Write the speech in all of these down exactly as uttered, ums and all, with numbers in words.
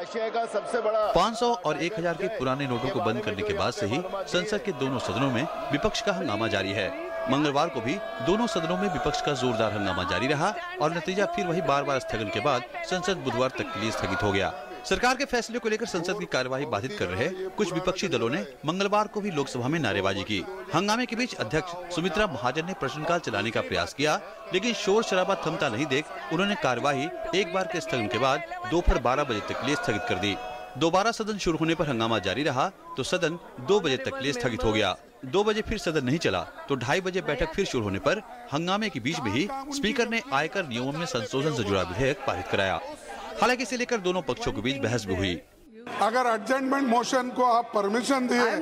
Asia का सबसे बड़ा पाँच सौ और एक हज़ार के पुराने नोटों को बंद करने के बाद से ही संसद के दोनों सदनों में विपक्ष का हंगामा जारी है। मंगलवार को भी दोनों सदनों में विपक्ष का जोरदार हंगामा जारी रहा और नतीजा फिर वही बार बार स्थगन के बाद संसद बुधवार तक के लिए स्थगित हो गया। सरकार के फैसले को लेकर संसद की कार्यवाही बाधित कर रहे कुछ विपक्षी दलों ने मंगलवार को भी लोकसभा में नारेबाजी की। हंगामे के बीच अध्यक्ष सुमित्रा महाजन ने प्रश्नकाल चलाने का प्रयास किया, लेकिन शोर शराबा थमता नहीं देख उन्होंने कार्यवाही एक बार के स्थगन के बाद दोपहर बारह बजे तक के लिए स्थगित कर दी। दोबारा सदन शुरू होने पर हंगामा जारी रहा तो सदन दो बजे तक के लिए स्थगित हो गया। दो बजे फिर सदन नहीं चला तो ढाई बजे बैठक फिर शुरू होने पर हंगामे के बीच में ही स्पीकर ने आयकर नियमों में संशोधन से जुड़ा विधेयक पारित कराया। हालांकि इसे लेकर दोनों पक्षों के बीच बहस भी हुई। अगर एडजमेंट मोशन को आप परमिशन दिए,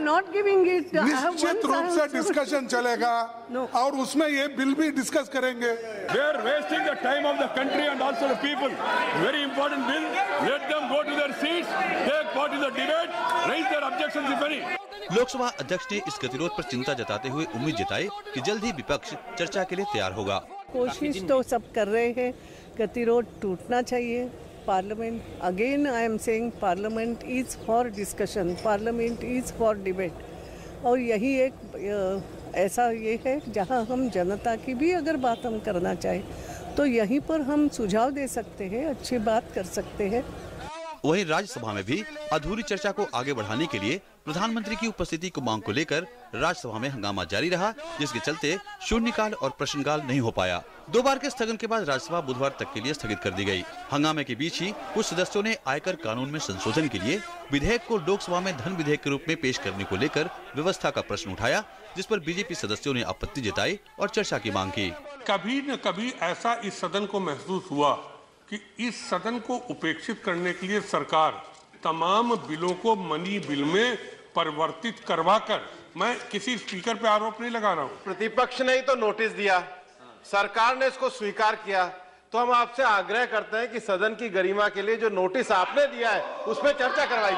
निश्चित रूप से डिस्कशन चलेगा no. और उसमें ये बिल भी डिस्कस करेंगे। They are wasting the time of the country and also the people. Very important bill. Let them go to their seats, take part in the debate, raise their objections if any. Lok Sabha अध्यक्ष ने इस गतिरोध पर चिंता जताते हुए उम्मीद जताई कि जल्द ही विपक्ष चर्चा के लिए तैयार होगा। कोशिश तो सब कर रहे हैं, गतिरोध टूटना चाहिए। Parliament, again I am saying, parliament is for discussion, parliament is for debate. और यही एक ऐसा ये है जहां हम जनता की भी अगर बात हम करना चाहें तो यहीं पर हम सुझाव दे सकते हैं, अच्छी बात कर सकते हैं। वहीं राज्यसभा में भी अधूरी चर्चा को आगे बढ़ाने के लिए प्रधानमंत्री की उपस्थिति को मांग को लेकर राज्यसभा में हंगामा जारी रहा, जिसके चलते शून्यकाल और प्रश्नकाल नहीं हो पाया। दो बार के स्थगन के बाद राज्यसभा बुधवार तक के लिए स्थगित कर दी गई। हंगामे के बीच ही कुछ सदस्यों ने आयकर कानून में संशोधन के लिए विधेयक को लोकसभा में धन विधेयक के रूप में पेश करने को लेकर व्यवस्था का प्रश्न उठाया, जिस पर बीजेपी सदस्यों ने आपत्ति जताई और चर्चा की मांग की। कभी न कभी ऐसा इस सदन को महसूस हुआ कि इस सदन को उपेक्षित करने के लिए सरकार तमाम बिलों को मनी बिल में परिवर्तित करवाकर, मैं किसी स्पीकर पे आरोप नहीं लगा रहा हूँ, प्रतिपक्ष ने ही तो नोटिस दिया, सरकार ने इसको स्वीकार किया, तो हम आपसे आग्रह करते हैं कि सदन की गरिमा के लिए जो नोटिस आपने दिया है उस पर चर्चा करवाई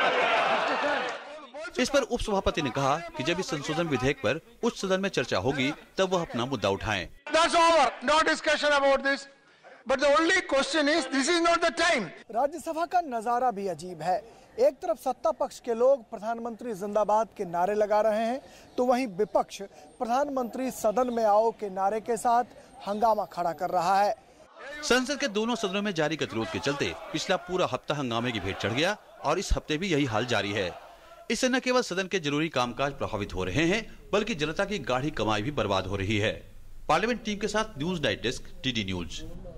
जाए। इस पर उपसभापति ने कहा कि जब इस संशोधन विधेयक पर उच्च सदन में चर्चा होगी तब वह अपना मुद्दा उठाएं। That's over. No discussion about this. But the only question is, this is not the time. Rajya Sabha का नजारा भी अजीब है। एक तरफ सत्ता पक्ष के लोग प्रधानमंत्री जिंदाबाद के नारे लगा रहे हैं तो वहीं विपक्ष प्रधानमंत्री सदन में आओ के नारे के साथ हंगामा खड़ा कर रहा है। संसद के दोनों सदनों में जारी गतिरोध के चलते पिछला पूरा हफ्ता हंगामे की भेंट चढ़ गया और इस हफ्ते भी यही हाल जारी है। इससे न केवल सदन के जरूरी कामकाज प्रभावित हो रहे हैं बल्कि जनता की गाढ़ी कमाई भी बर्बाद हो रही है। पार्लियामेंट टीम के साथ news night desk, TD news.